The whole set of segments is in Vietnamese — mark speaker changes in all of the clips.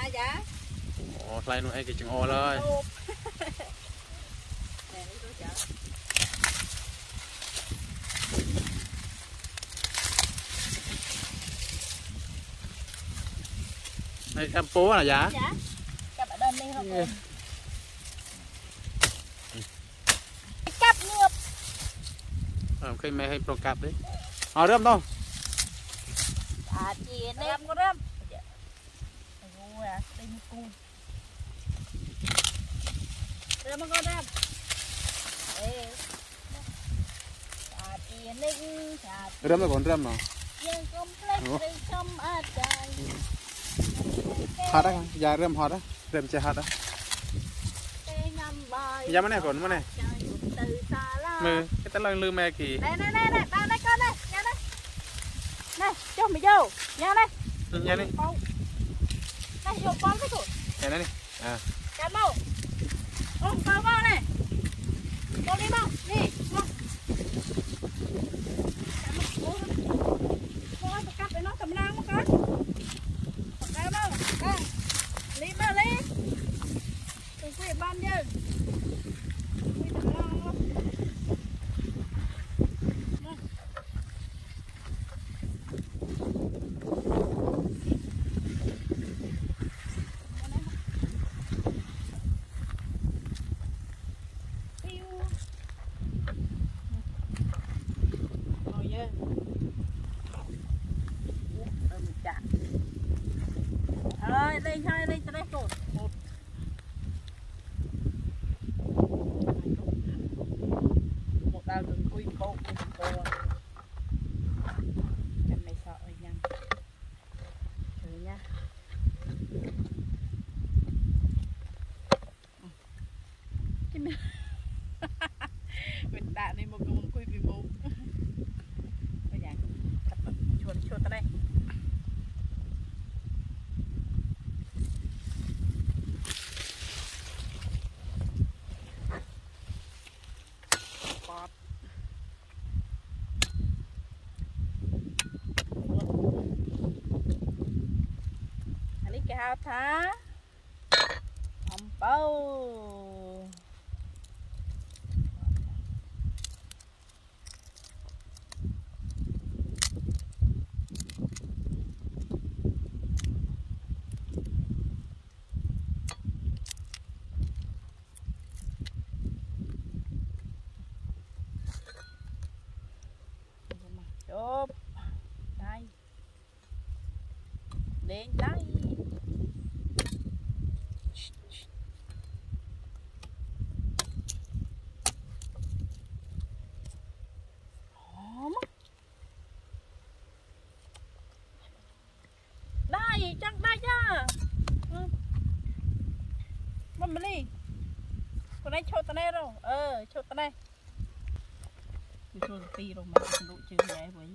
Speaker 1: dạ
Speaker 2: lại nuôi ai cái chừng oเลยnày cam phố là giá
Speaker 1: cặp ở đơn đi không cặp ngược
Speaker 2: khi mẹ hay pro cặp đấy họ rơm đâu
Speaker 1: chị rơm có rơm đây một cu rơm có rơm
Speaker 2: rơm là còn rơm nào hot đó giờ rơm hot đó rơm chơi hot đó giờ mấy này còn mấy này mưa cái tao lưng lư mẹ kì
Speaker 1: này con đây nha đây này cho mày vô nha đây
Speaker 2: nha đi
Speaker 1: đây vô con cái tụi
Speaker 2: nha đây à
Speaker 1: cán màu ôm vào vào này con đi mau đi mau con cắt để nó cầm nang một cái đây mau đây lý bao lý đừng quên ban chứ lên chơi lên đây rồi một đào đừng quy bộ em này sợ rồi nha thử nha mình đạn này một con quy bị bố bây giờ chuột ta đây hào thá ẩm bao chụp đây đến đây đây chắc đây nha mình đi còn đây chốt tay đâu chốt tay đây chốt tí rồi mà không đủ chữ vậy vậy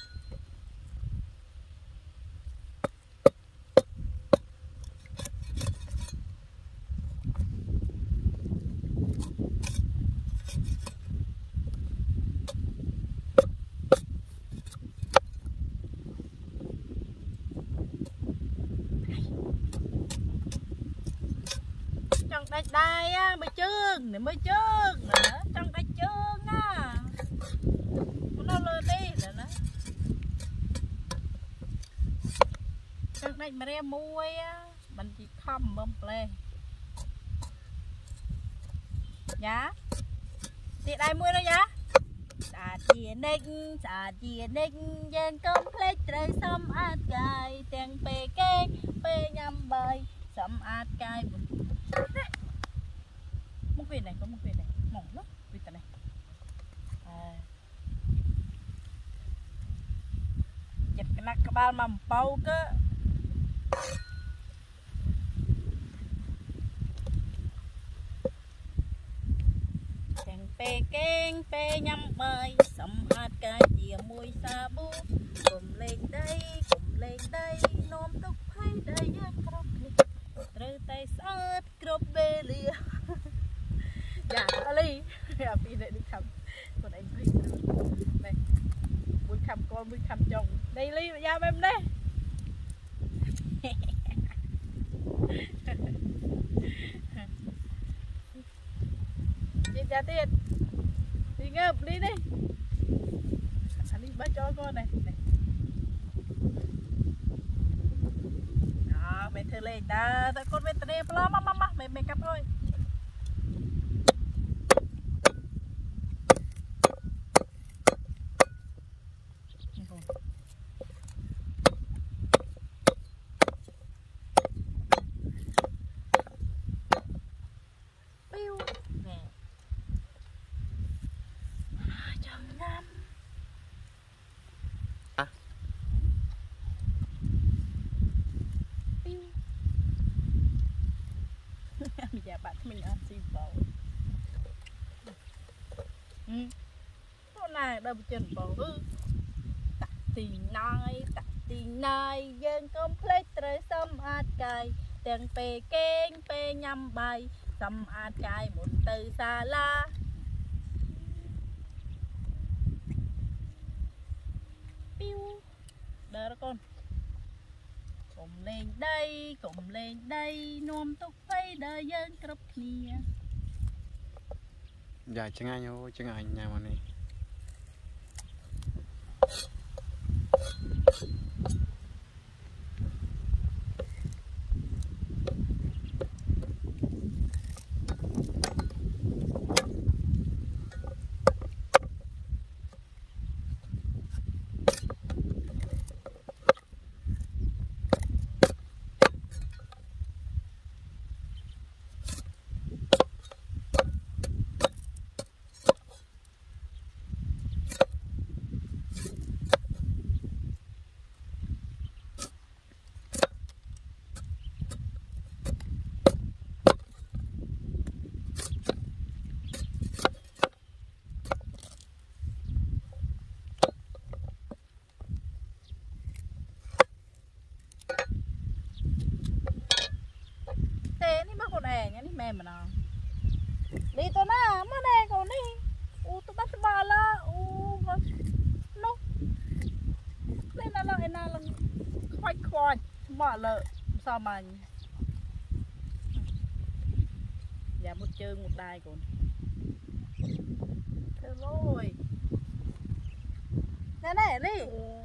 Speaker 1: đây á mới chương này mới chương nữa trong đây chương á nó lên đi rồi đó trong đây mà đem mua á mình chỉ không bông play giá thì đây mua đâu giá xà chia ninh dân complex trời xâm át gai tiền bề kê bề nhằm bơi xâm át gai một viên này có một viên này mỏng lắm viên này chặt cái nắp cái bao mầm bao cơ thằng pe keng pe nhâm bơi sầm hạt cái chia mùi sa bu cùng lên đây nôm túc hay đây crop trời tay sát crop bê lia dạ Ali à phi để đi khăm còn anh phi này mũi khăm con mũi khăm chồng đây Ly ra em đây Chị trả tiền. Đi ngợp đi đi. Anh đi bắt cho con này. Đó, mẹ thử lên ta con mẹ tê lo mama mẹ cặp thôi. Bây giờ bạn mình ăn xì bầu. Hôm nay đâu chân bầu hư. Tạ tình nai dân complex trời xâm át cài. Tiếng pê kênh pê nhằm bay. Xâm át cài một từ xa la. Piu. Đỡ đó con. Cùng lên đây, nôm tục phải đời dân cướp kia.
Speaker 2: Dạ chân anh nhà mà này.
Speaker 1: Mẹ mà nó đi tôi na mà nè còn đi tôi bắt bà la nó đây là lại là khoai bỏ lợ sao mà dạ một chương một đài còn thôi rồi nè đi